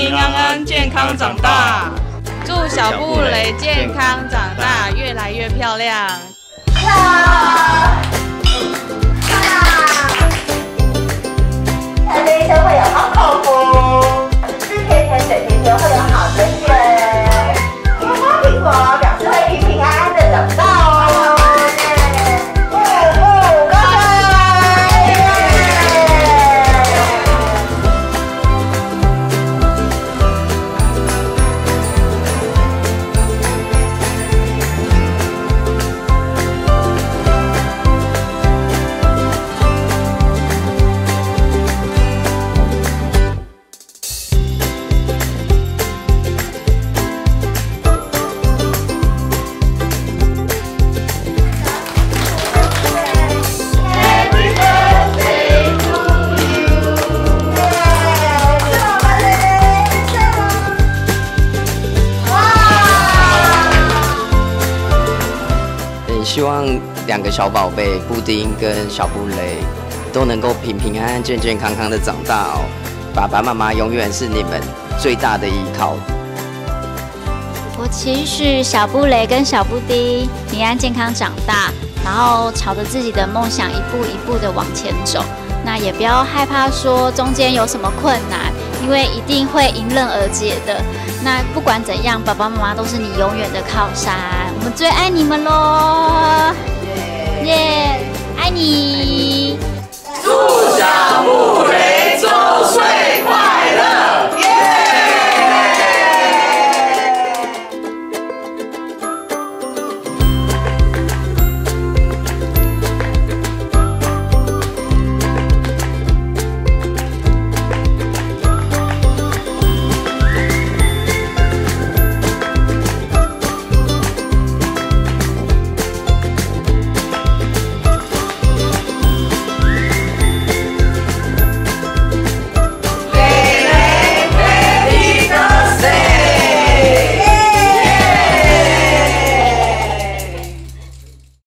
平安安、健康长大。祝小布雷健康长大，越来越漂亮。 他的一生会有好口福，吃甜甜水甜甜会有好人缘。妈妈苹果表示会平平安安的长大哦。 希望2个小宝贝布丁跟小布雷都能够平平安安、健健康康的长大哦。爸爸妈妈永远是你们最大的依靠。 我期许小布雷跟小布丁平安健康长大，然后朝着自己的梦想一步一步的往前走。那也不要害怕说中间有什么困难，因为一定会迎刃而解的。那不管怎样，爸爸妈妈都是你永远的靠山，我们最爱你们咯！耶，爱你。